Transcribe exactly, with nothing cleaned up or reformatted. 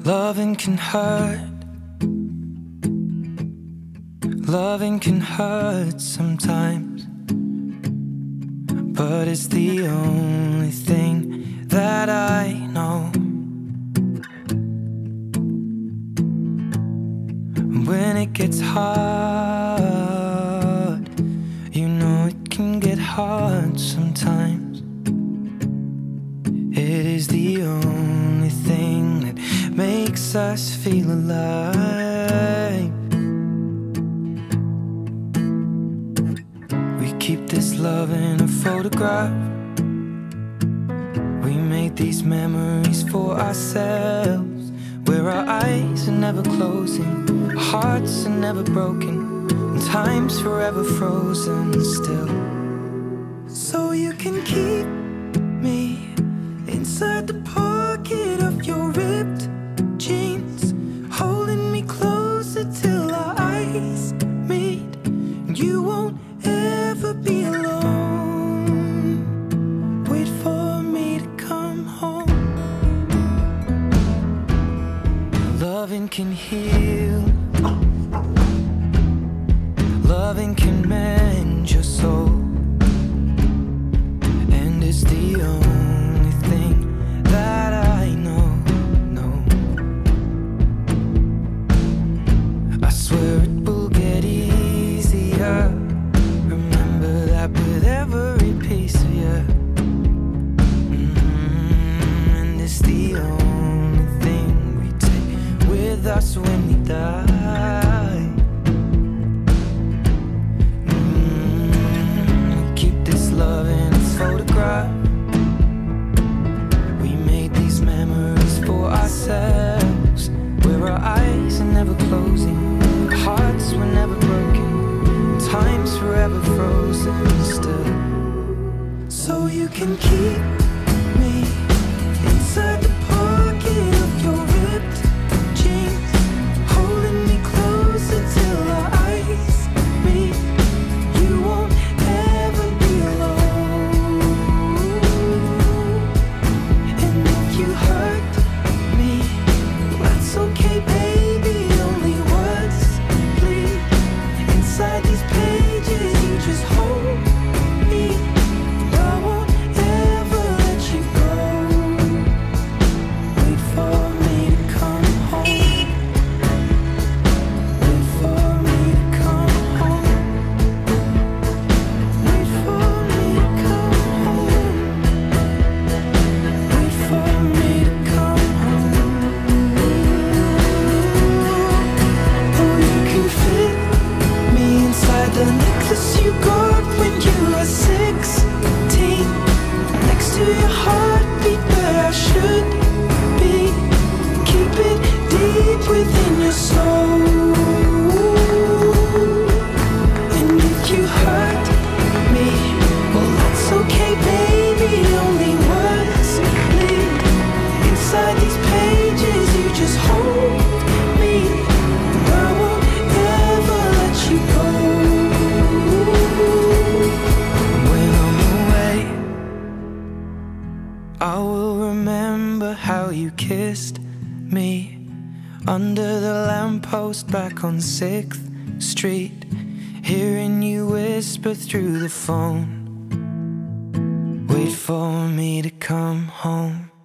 Loving can hurt. Loving can hurt sometimes, but it's the only thing that I know. When it gets hard, you know it can get hard sometimes. It is the only thing that makes us feel alive. We keep this love in a photograph. We made these memories for ourselves, where our eyes are never closing, our hearts are never broken, and time's forever frozen still. So you can keep me inside the pocket of your ripped jeans, holding me closer till our eyes meet. You won't ever be alone. Wait for me to come home. Loving can heal. Loving can mend your soul, and it's the only thing that I know, no. I swear it will get easier. Remember that with every piece of you. Mm-hmm. And it's the only thing we take with us when we die. Mm-hmm. We keep this love in its photograph. We made these memories for ourselves, where our eyes are never closing, our hearts were never broken, time's forever frozen still. So you can keep me inside the pocket of your ripped jeans, holding me closer till our eyes meet. You won't ever be alone. And if you hurt me, that's okay, baby. Only words bleed inside these pages. You just hold me. I won't ever let you go. Wait for me to come home. Wait for me to come home. Wait for me to come home. Wait for me to come home. Oh, you can fit me inside the necklace you got when you were sixteen, next to your heartbeat where I should be. Keep it deep within your soul. And if you hurt me, well, that's okay, baby. Only words bleed inside these pages. You just hold me. I won't ever let you go. When I'm away, I will remember how you kissed me under the lamppost back on sixth street, hearing you whisper through the phone, wait for me to come home.